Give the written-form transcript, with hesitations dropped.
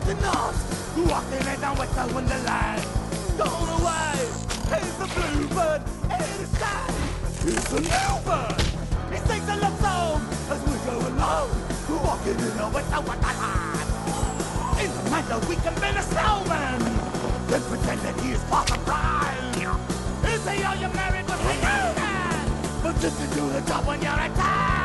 astronaut walking in a winter wonderland. Gone away, he's the bluebird in the sky. He's a new bird. He sings a love song as we go along, walking in a winter wonderland. In the manner we can build a snowman, then pretend that he is Father Brian. He'll say, "Are you married?" We'll say, "No, man." But just to do the job when you're at time.